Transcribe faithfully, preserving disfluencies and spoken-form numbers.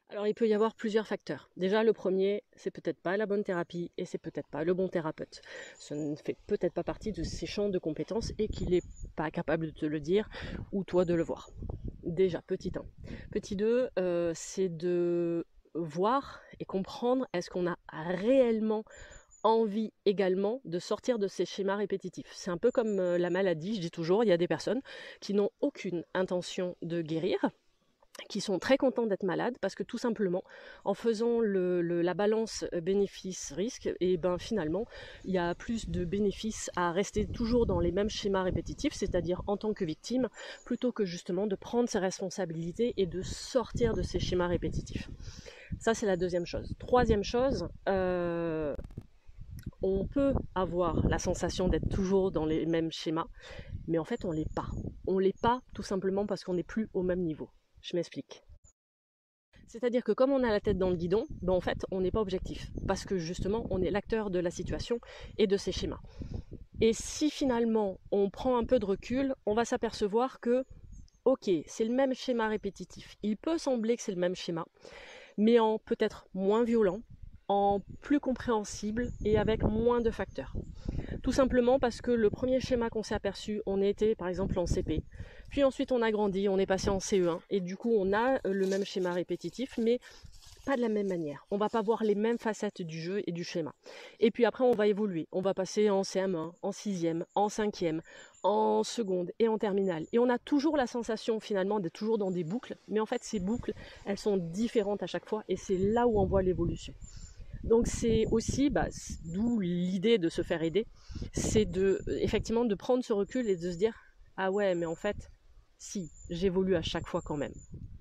Alors il peut y avoir plusieurs facteurs. Déjà le premier, c'est peut-être pas la bonne thérapie et c'est peut-être pas le bon thérapeute. Ce ne fait peut-être pas partie de ses champs de compétences et qu'il n'est pas capable de te le dire ou toi de le voir. Déjà, petit un. Petit deux, euh, c'est de voir et comprendre est-ce qu'on a réellement envie également de sortir de ces schémas répétitifs. C'est un peu comme euh, la maladie, je dis toujours, il y a des personnes qui n'ont aucune intention de guérir, qui sont très contents d'être malades parce que tout simplement en faisant le, le, la balance bénéfice-risque, et ben finalement il y a plus de bénéfices à rester toujours dans les mêmes schémas répétitifs, c'est-à-dire en tant que victime, plutôt que justement de prendre ses responsabilités et de sortir de ces schémas répétitifs. Ça c'est la deuxième chose. Troisième chose, euh, on peut avoir la sensation d'être toujours dans les mêmes schémas, mais en fait on l'est pas. On l'est pas tout simplement parce qu'on n'est plus au même niveau. Je m'explique. C'est-à-dire que comme on a la tête dans le guidon, ben en fait on n'est pas objectif, parce que justement on est l'acteur de la situation et de ses schémas. Et si finalement on prend un peu de recul, on va s'apercevoir que ok, c'est le même schéma répétitif. Il peut sembler que c'est le même schéma, mais en peut-être moins violent, en plus compréhensible et avec moins de facteurs. Tout simplement parce que le premier schéma qu'on s'est aperçu, on était par exemple en C P. Puis ensuite on a grandi, on est passé en C E un. Et du coup on a le même schéma répétitif, mais pas de la même manière. On va pas voir les mêmes facettes du jeu et du schéma. Et puis après on va évoluer. On va passer en C M un, en sixième, en cinquième, en seconde et en terminale. Et on a toujours la sensation finalement d'être toujours dans des boucles. Mais en fait ces boucles, elles sont différentes à chaque fois. Et c'est là où on voit l'évolution. Donc c'est aussi, bah, d'où l'idée de se faire aider, c'est de, effectivement de prendre ce recul et de se dire ah ouais mais en fait si j'évolue à chaque fois quand même.